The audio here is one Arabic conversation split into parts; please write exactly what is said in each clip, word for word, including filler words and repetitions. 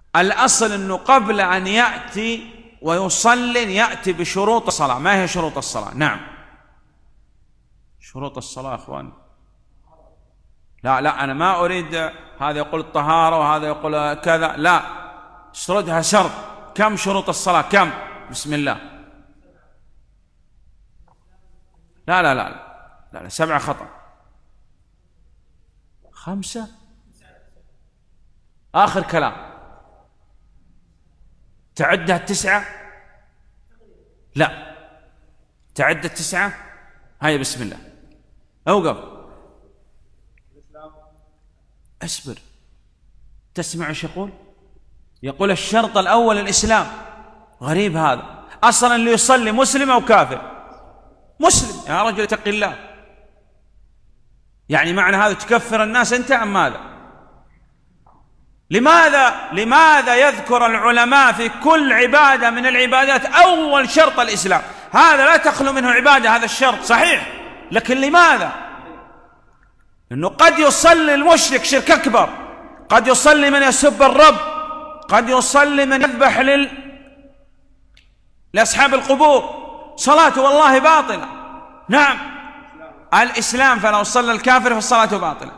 الأصل أنه قبل أن يأتي ويصلي يأتي بشروط الصلاة. ما هي شروط الصلاة؟ نعم، شروط الصلاة أخوان. لا لا أنا ما أريد هذا يقول الطهارة وهذا يقول كذا، لا، اشردها شرط. كم شروط الصلاة؟ كم؟ بسم الله. لا لا لا لا, لا. سبعة خطأ. خمسة آخر كلام. تعدها التسعة؟ لا، تعد التسعة. هيا بسم الله. أوقف، أصبر، تسمع ايش يقول؟ يقول الشرط الأول الإسلام. غريب هذا، أصلا اللي يصلي مسلم أو كافر؟ مسلم. يا رجل اتق الله، يعني معنى هذا تكفر الناس أنت أم ماذا؟ لماذا لماذا يذكر العلماء في كل عبادة من العبادات أول شرط الإسلام؟ هذا لا تخلو منه عبادة، هذا الشرط صحيح، لكن لماذا؟ إنه قد يصلي المشرك شرك أكبر، قد يصلي من يسب الرب، قد يصلي من يذبح لل... لأصحاب القبور، صلاته والله باطلة. نعم، الإسلام فلو صلى الكافر فالصلاة باطلة.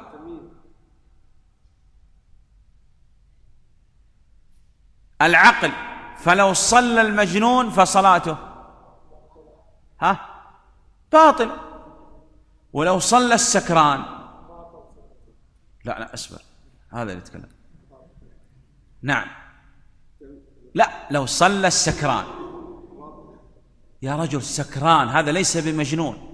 العقل فلو صلى المجنون فصلاته ها باطل. ولو صلى السكران، لا لا اصبر، هذا اللي يتكلم. نعم، لا، لو صلى السكران. يا رجل سكران هذا ليس بمجنون،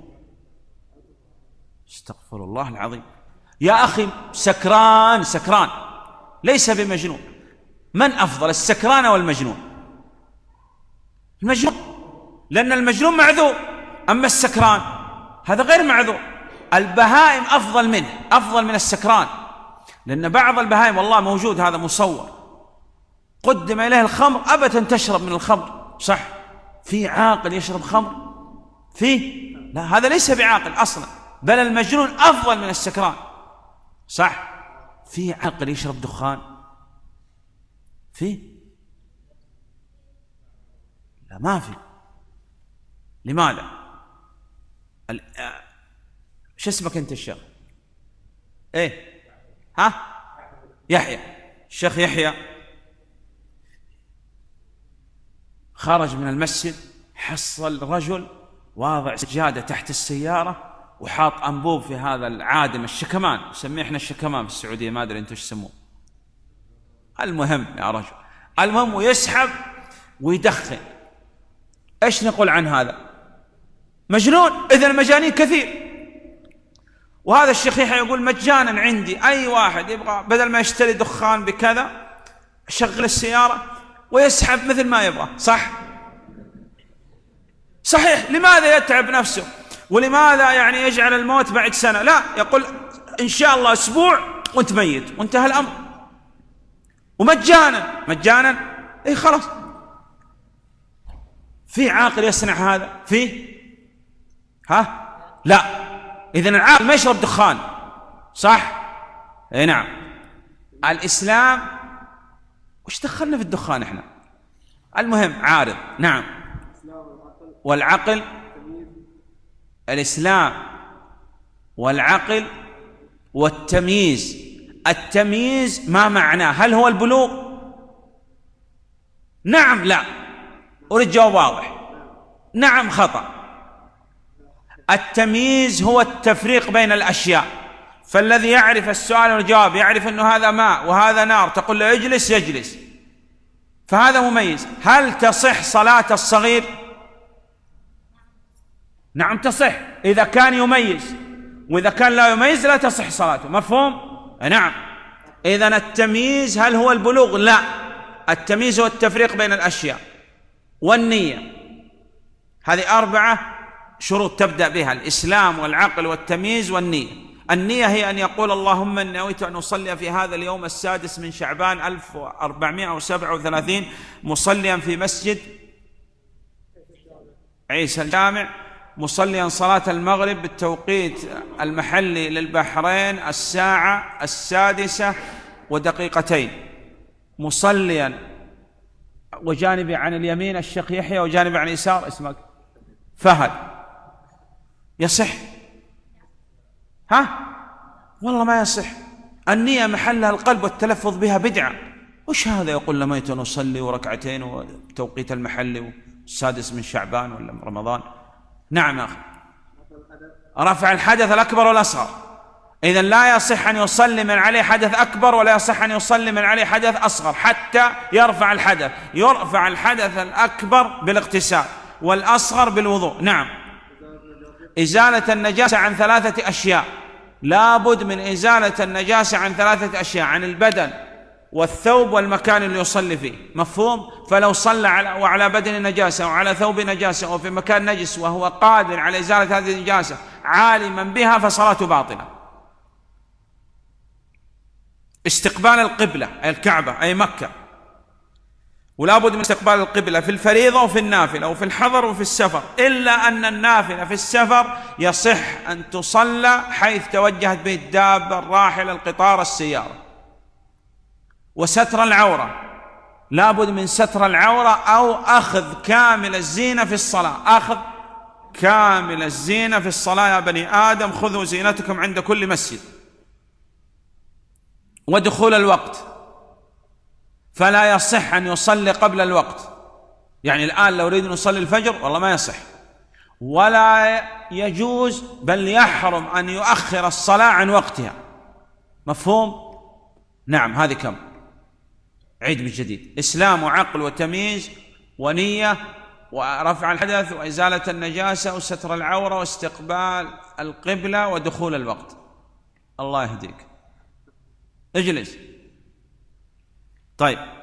استغفر الله العظيم يا أخي، سكران سكران ليس بمجنون. من أفضل، السكران أو المجنون؟ المجنون، لأن المجنون معذور، أما السكران هذا غير معذور. البهائم أفضل منه، أفضل من السكران، لأن بعض البهائم والله موجود هذا مصور، قدم إليه الخمر أبدا تشرب من الخمر، صح؟ في عاقل يشرب خمر؟ فيه؟ لا، هذا ليس بعاقل أصلا، بل المجنون أفضل من السكران، صح؟ في عاقل يشرب دخان؟ فيه؟ لا ما في. لماذا؟ ال... شو اسمك أنت الشيخ؟ إيه؟ ها؟ يحيى. الشيخ يحيى خرج من المسجد، حصل رجل واضع سجادة تحت السيارة وحاط أنبوب في هذا العادم الشكمان، نسميه احنا الشكمان في السعودية، ما أدري أنتم ايش تسموه. المهم يا رجل، المهم ويسحب ويدخن. ايش نقول عن هذا؟ مجنون. إذن المجانين كثير. وهذا الشيخ يحيى يقول مجانا عندي أي واحد يبغى بدل ما يشتري دخان بكذا شغل السيارة ويسحب مثل ما يبغى، صح؟ صحيح. لماذا يتعب نفسه؟ ولماذا يعني يجعل الموت بعد سنة؟ لا، يقول إن شاء الله أسبوع وانت ميت وانتهى الأمر. ومجانا مجانا اي خلاص. في عاقل يصنع هذا؟ فيه؟ ها؟ لا. إذن العاقل ما يشرب دخان، صح؟ اي نعم. الإسلام وش دخلنا في الدخان احنا؟ المهم عارض. نعم. والعقل، الإسلام والعقل والتمييز. التمييز ما معناه؟ هل هو البلوغ؟ نعم لا، أريد جواب واضح. نعم خطأ. التمييز هو التفريق بين الأشياء، فالذي يعرف السؤال والجواب يعرف أنه هذا ماء وهذا نار، تقول له اجلس يجلس، فهذا مميز. هل تصح صلاة الصغير؟ نعم تصح إذا كان يميز، وإذا كان لا يميز لا تصح صلاته. مفهوم؟ نعم. إذن التمييز هل هو البلوغ؟ لا، التمييز هو التفريق بين الأشياء. والنية، هذه أربعة شروط تبدأ بها: الإسلام والعقل والتمييز والنية. النية هي أن يقول اللهم إني نويت أن أصلي في هذا اليوم السادس من شعبان ألف وأربعمائة وسبعة وثلاثين مصليا في مسجد عيسى الجامع، مصليا صلاة المغرب بالتوقيت المحلي للبحرين الساعة السادسة ودقيقتين. مصليا وجانبي عن اليمين الشيخ يحيى وجانبي عن اليسار اسمك فهد، يصح؟ ها؟ والله ما يصح. النية محلها القلب والتلفظ بها بدعة. وش هذا يقول نويت أن أصلي وركعتين وتوقيت المحلي والسادس من شعبان ولا من رمضان؟ نعم يا أخي، رفع الحدث الأكبر والأصغر. إذن لا يصح أن يصلي من عليه حدث أكبر ولا يصح أن يصلي من عليه حدث أصغر حتى يرفع الحدث. يرفع الحدث الأكبر بالاغتسال والأصغر بالوضوء. نعم. إزالة النجاسة عن ثلاثة أشياء، لا بد من إزالة النجاسة عن ثلاثة أشياء: عن البدن والثوب والمكان اللي يصلي فيه. مفهوم؟ فلو صلى على وعلى بدن نجاسة وعلى ثوب نجاسة وفي مكان نجس وهو قادر على إزالة هذه النجاسة عالما بها فصلاته باطلة. استقبال القبلة أي الكعبة أي مكة، ولا بد من استقبال القبلة في الفريضة وفي النافلة وفي الحضر وفي السفر، إلا أن النافلة في السفر يصح أن تصلى حيث توجهت به الدابة، الراحلة، القطار، السيارة. وستر العورة، لا بد من ستر العورة أو أخذ كامل الزينة في الصلاة. أخذ كامل الزينة في الصلاة يا بني آدم خذوا زينتكم عند كل مسجد. ودخول الوقت، فلا يصح أن يصلي قبل الوقت. يعني الآن لو أريد أن يصلي الفجر والله ما يصح، ولا يجوز بل يحرم أن يؤخر الصلاة عن وقتها. مفهوم؟ نعم. هذه كم؟ عيد من جديد: إسلام وعقل وتمييز ونية ورفع الحدث وإزالة النجاسة وستر العورة واستقبال القبلة ودخول الوقت. الله يهديك. اجلس. طيب.